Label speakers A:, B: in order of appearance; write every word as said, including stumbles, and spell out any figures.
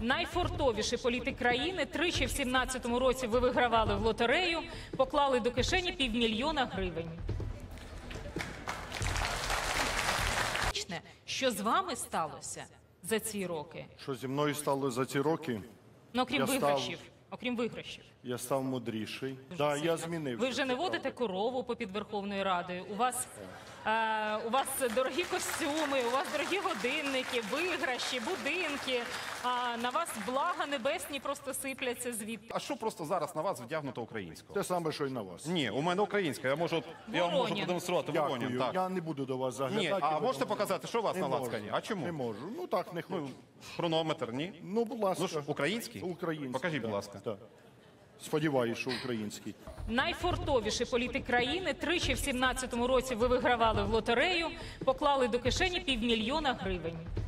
A: Найфортовіший політик країни, тричі в сімнадцятому році ви вигравали в лотерею, поклали до кишені півмільйона гривень. Що з вами сталося за ці роки?
B: Що зі мною стало за ці роки?
A: Ну, окрім
B: Я
A: виграшів.
B: став-
A: Окрім виграшів.
B: Я став мудріший. Так, я змінився.
A: Ви вже не водите корову попід Верховною Радою. У вас, е, у вас дорогі костюми, у вас дорогі годинники, виграші, будинки. А на вас блага небесні просто сипляться звідти.
C: А що просто зараз на вас вдягнуто українського?
B: Те саме, що й на вас.
C: Ні, у мене українська. Я можу, я вам можу
A: Воронін.
C: продемонструвати.
B: Дякую.
C: Воронін, так.
B: Я не буду до вас заглядати.
C: Ні, а
B: ви
C: можете
B: там-
C: показати, що у вас
B: Не
C: на
B: можу.
C: лацкані? А чому?
B: Не можу. Ну так, не хочу.
C: Хронометр, ні?
B: Ну, будь ласка.
C: Ну ж, український?
B: Український.
C: Покажіть,
B: так,
C: будь ласка.
B: так. Сподіваюсь, що український.
A: Найфортовіший політик країни, тричі в сімнадцятому році ви вигравали в лотерею, поклали до кишені півмільйона гривень.